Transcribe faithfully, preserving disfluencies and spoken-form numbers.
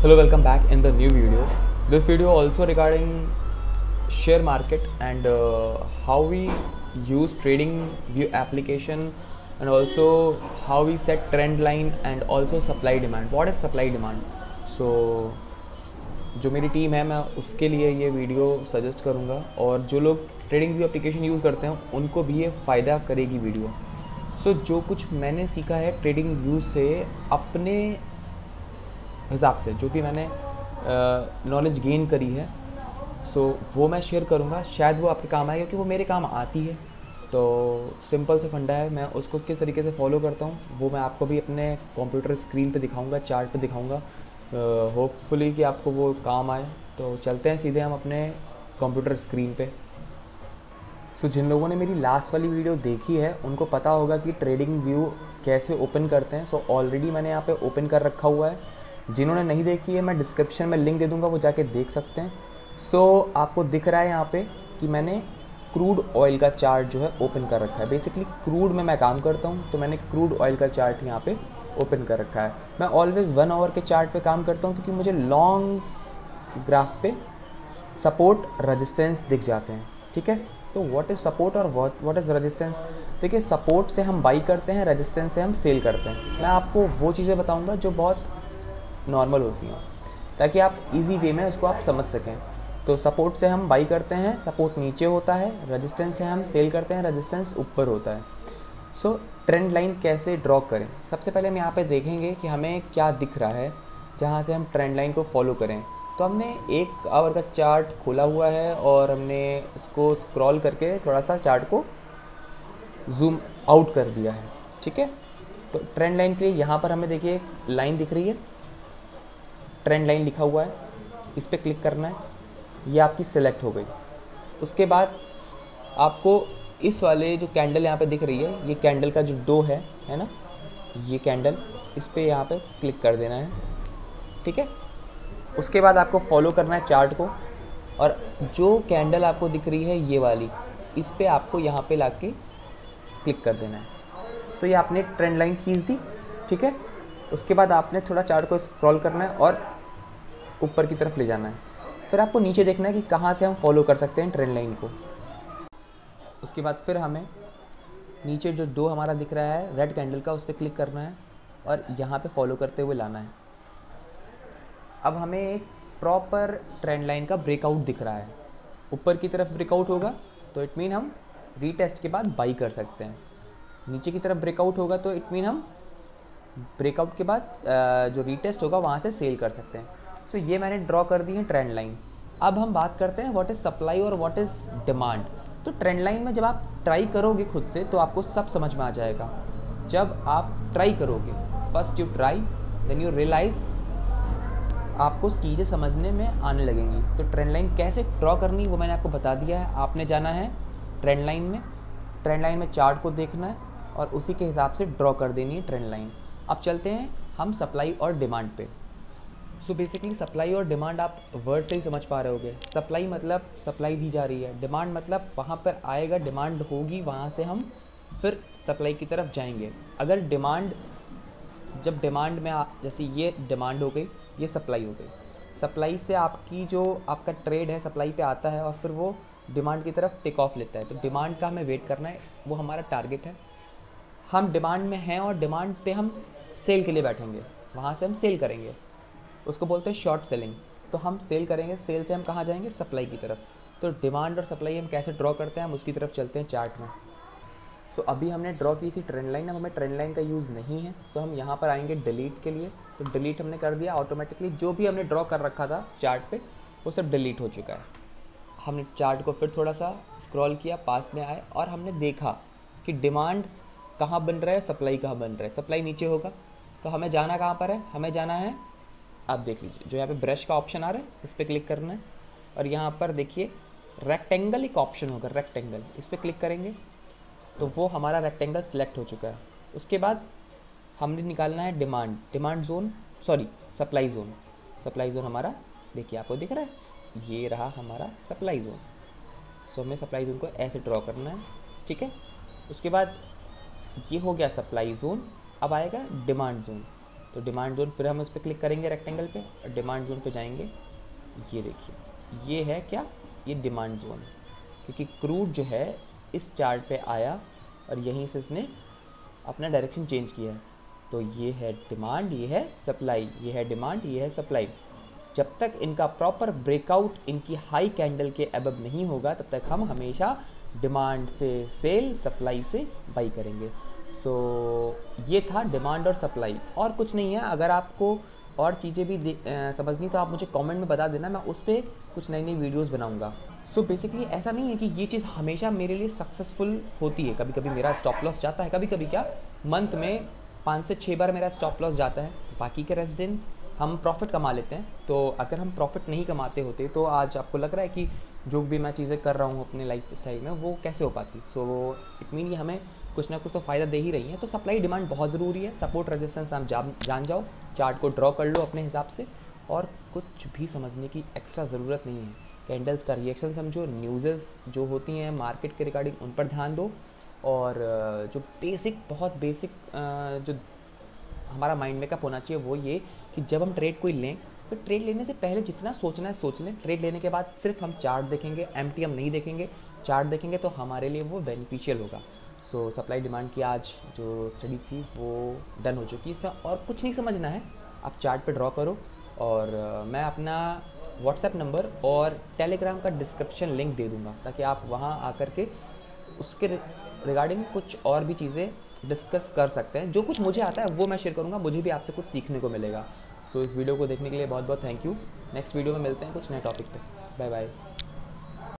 Hello, welcome back in the new video. This video also regarding share market and uh, how we use trading view application and also how we set trend line and also supply demand. What is supply demand? So जो मेरी team है मैं उसके लिए ये video suggest करूँगा और जो लोग ट्रेडिंग व्यू एप्लीकेशन यूज़ करते हैं उनको भी ये फ़ायदा करेगी वीडियो. सो so, जो कुछ मैंने सीखा है ट्रेडिंग व्यू से अपने हिसाब से जो भी मैंने नॉलेज uh, गेन करी है सो so, वो मैं शेयर करूँगा. शायद वो आपके काम आए क्योंकि वो मेरे काम आती है. तो सिंपल से फंडा है, मैं उसको किस तरीके से फॉलो करता हूँ वो मैं आपको भी अपने कंप्यूटर स्क्रीन पे दिखाऊंगा, चार्ट पे दिखाऊंगा. होपफुली uh, कि आपको वो काम आए. तो चलते हैं सीधे हम अपने कंप्यूटर स्क्रीन पे. सो so, जिन लोगों ने मेरी लास्ट वाली वीडियो देखी है उनको पता होगा कि ट्रेडिंग व्यू कैसे ओपन करते हैं. सो so, ऑलरेडी मैंने यहाँ पे ओपन कर रखा हुआ है. जिन्होंने नहीं देखी है मैं डिस्क्रिप्शन में लिंक दे दूँगा, वो जाके देख सकते हैं. सो so, आपको दिख रहा है यहाँ पे कि मैंने क्रूड ऑयल का चार्ट जो है ओपन कर रखा है. बेसिकली क्रूड में मैं काम करता हूँ तो मैंने क्रूड ऑयल का चार्ट यहाँ पे ओपन कर रखा है. मैं ऑलवेज़ वन आवर के चार्ट पे काम करता हूँ क्योंकि मुझे लॉन्ग ग्राफ पे सपोर्ट रेजिस्टेंस दिख जाते हैं. ठीक है, तो व्हाट इज़ सपोर्ट और व्हाट व्हाट इज़ रेजिस्टेंस. देखिए, सपोर्ट से हम बाई करते हैं, रेजिस्टेंस से हम सेल करते हैं. मैं आपको वो चीज़ें बताऊँगा जो बहुत नॉर्मल होती हैं ताकि आप इजी वे में उसको आप समझ सकें. तो सपोर्ट से हम बाई करते हैं, सपोर्ट नीचे होता है. रेजिस्टेंस से हम सेल करते हैं, रेजिस्टेंस ऊपर होता है. सो ट्रेंड लाइन कैसे ड्रॉ करें. सबसे पहले हम यहाँ पे देखेंगे कि हमें क्या दिख रहा है जहाँ से हम ट्रेंड लाइन को फॉलो करें. तो हमने एक आवर का चार्ट खोला हुआ है और हमने उसको स्क्रॉल करके थोड़ा सा चार्ट को जूम आउट कर दिया है. ठीक है, तो ट्रेंड लाइन के लिए यहाँ पर हमें देखिए लाइन दिख रही है, ट्रेंड लाइन लिखा हुआ है. इस पर क्लिक करना है, ये आपकी सिलेक्ट हो गई. उसके बाद आपको इस वाले जो कैंडल यहाँ पे दिख रही है, ये कैंडल का जो डो है है ना, ये कैंडल, इस पर यहाँ पे क्लिक कर देना है. ठीक है, उसके बाद आपको फॉलो करना है चार्ट को और जो कैंडल आपको दिख रही है ये वाली, इस पर आपको यहाँ पे लाके क्लिक कर देना है. सो ये आपने ट्रेंड लाइन खींच दी. ठीक है, उसके बाद आपने थोड़ा चार्ट को स्क्रॉल करना है और ऊपर की तरफ ले जाना है. फिर आपको नीचे देखना है कि कहाँ से हम फॉलो कर सकते हैं ट्रेंड लाइन को. उसके बाद फिर हमें नीचे जो डो हमारा दिख रहा है रेड कैंडल का, उस पर क्लिक करना है और यहाँ पे फॉलो करते हुए लाना है. अब हमें एक प्रॉपर ट्रेंड लाइन का ब्रेकआउट दिख रहा है. ऊपर की तरफ ब्रेकआउट होगा तो इट मीन हम रीटेस्ट के बाद बाई कर सकते हैं. नीचे की तरफ ब्रेकआउट होगा तो इट मीन हम ब्रेकआउट के बाद जो रीटेस्ट होगा वहाँ से सेल कर सकते हैं. सो so, ये मैंने ड्रॉ कर दी है ट्रेंड लाइन. अब हम बात करते हैं व्हाट इज़ सप्लाई और व्हाट इज़ डिमांड. तो ट्रेंड लाइन में जब आप ट्राई करोगे खुद से तो आपको सब समझ में आ जाएगा. जब आप ट्राई करोगे, first you try then you realise, आपको चीज़ें समझने में आने लगेंगी. तो ट्रेंड लाइन कैसे ड्रॉ करनी वो मैंने आपको बता दिया है. आपने जाना है ट्रेंड लाइन में, ट्रेंड लाइन में चार्ट को देखना है और उसी के हिसाब से ड्रॉ कर देनी है ट्रेंड लाइन. अब चलते हैं हम सप्लाई और डिमांड पे. सो बेसिकली सप्लाई और डिमांड आप वर्ड से ही समझ पा रहे होगे. सप्लाई मतलब सप्लाई दी जा रही है, डिमांड मतलब वहाँ पर आएगा, डिमांड होगी, वहाँ से हम फिर सप्लाई की तरफ जाएंगे. अगर डिमांड, जब डिमांड में आ, जैसे ये डिमांड हो गई, ये सप्लाई हो गई. सप्लाई से आपकी जो आपका ट्रेड है सप्लाई पे आता है और फिर वो डिमांड की तरफ टेक ऑफ लेता है. तो डिमांड का हमें वेट करना है, वो हमारा टारगेट है. हम डिमांड में हैं और डिमांड पे हम सेल के लिए बैठेंगे, वहाँ से हम सेल करेंगे, उसको बोलते हैं शॉर्ट सेलिंग. तो हम सेल करेंगे, सेल से हम कहाँ जाएंगे, सप्लाई की तरफ. तो डिमांड और सप्लाई हम कैसे ड्रॉ करते हैं, हम उसकी तरफ चलते हैं चार्ट में. सो so, अभी हमने ड्रॉ की थी ट्रेंड लाइन, अब हमें ट्रेंड लाइन का यूज़ नहीं है. सो so, हम यहाँ पर आएंगे डिलीट के लिए. तो डिलीट हमने कर दिया ऑटोमेटिकली. जो भी हमने ड्रॉ कर रखा था चार्ट पे वो सब डिलीट हो चुका है. हमने चार्ट को फिर थोड़ा सा स्क्रॉल किया, पास में आए और हमने देखा कि डिमांड कहाँ बन रहा है, सप्लाई कहाँ बन रहा है. सप्लाई नीचे होगा तो हमें जाना कहाँ पर है, हमें जाना है, आप देख लीजिए जो यहाँ पे ब्रश का ऑप्शन आ रहा है इस पर क्लिक करना है और यहाँ पर देखिए रेक्टेंगल एक ऑप्शन होगा, रेक्टेंगल, इस पर क्लिक करेंगे तो वो हमारा रेक्टेंगल सिलेक्ट हो चुका है. उसके बाद हमने निकालना है demand, demand zone, sorry supply zone. Supply zone हमारा देखिए आपको दिख रहा है, ये रहा हमारा सप्लाई जोन. सो हमें सप्लाई जोन को ऐसे ड्रॉ करना है. ठीक है, उसके बाद ये हो गया सप्लाई जोन. अब आएगा डिमांड जोन. तो डिमांड जोन, फिर हम उस पर क्लिक करेंगे रेक्टेंगल पे और डिमांड जोन पे जाएंगे। ये देखिए ये है क्या, ये डिमांड जोन, क्योंकि क्रूड जो है इस चार्ट पे आया और यहीं से इसने अपना डायरेक्शन चेंज किया है। तो ये है डिमांड, ये है सप्लाई, ये है डिमांड, ये है सप्लाई। जब तक इनका प्रॉपर ब्रेकआउट इनकी हाई कैंडल के अबव नहीं होगा तब तक हम हमेशा डिमांड से सेल, सप्लाई से बाई करेंगे। सो so, ये था डिमांड और सप्लाई, और कुछ नहीं है। अगर आपको और चीज़ें भी आ, समझनी तो आप मुझे कमेंट में बता देना, मैं उस पर कुछ नई नई वीडियोस बनाऊंगा। सो so, बेसिकली ऐसा नहीं है कि ये चीज़ हमेशा मेरे लिए सक्सेसफुल होती है। कभी कभी मेरा स्टॉप लॉस जाता है, कभी कभी क्या मंथ में पाँच से छः बार मेरा स्टॉप लॉस जाता है, बाकी के रेस्ट दिन हम प्रॉफिट कमा लेते हैं। तो अगर हम प्रॉफिट नहीं कमाते होते तो आज आपको लग रहा है कि जो भी मैं चीज़ें कर रहा हूँ अपने लाइफ स्टाइल में वो कैसे हो पाती। सो इट मीन ये हमें कुछ ना कुछ तो फ़ायदा दे ही रही है। तो सप्लाई डिमांड बहुत ज़रूरी है। सपोर्ट रेजिस्टेंस आप जान जान जाओ, चार्ट को ड्रॉ कर लो अपने हिसाब से, और कुछ भी समझने की एक्स्ट्रा ज़रूरत नहीं है। कैंडल्स का रिएक्शन समझो, न्यूज़ेस जो होती हैं मार्केट के रिगार्डिंग उन पर ध्यान दो, और जो बेसिक बहुत बेसिक जो हमारा माइंड मेकअप होना चाहिए वो ये कि जब हम ट्रेड कोई लें तो ट्रेड लेने से पहले जितना सोचना है सोच लें। ट्रेड लेने के बाद सिर्फ हम चार्ट देखेंगे, एमटीएम नहीं देखेंगे। चार्ट देखेंगे तो हमारे लिए वो बेनिफिशियल होगा। सो सप्लाई डिमांड की आज जो स्टडी थी वो डन हो चुकी है। इसमें और कुछ नहीं समझना है, आप चार्ट पे ड्रॉ करो। और uh, मैं अपना व्हाट्सएप नंबर और टेलीग्राम का डिस्क्रिप्शन लिंक दे दूँगा ताकि आप वहाँ आकर के उसके रिगार्डिंग कुछ और भी चीज़ें डिस्कस कर सकते हैं। जो कुछ मुझे आता है वो मैं शेयर करूँगा, मुझे भी आपसे कुछ सीखने को मिलेगा। सो so, इस वीडियो को देखने के लिए बहुत बहुत थैंक यू। नेक्स्ट वीडियो में मिलते हैं कुछ नए टॉपिक पे। Bye bye.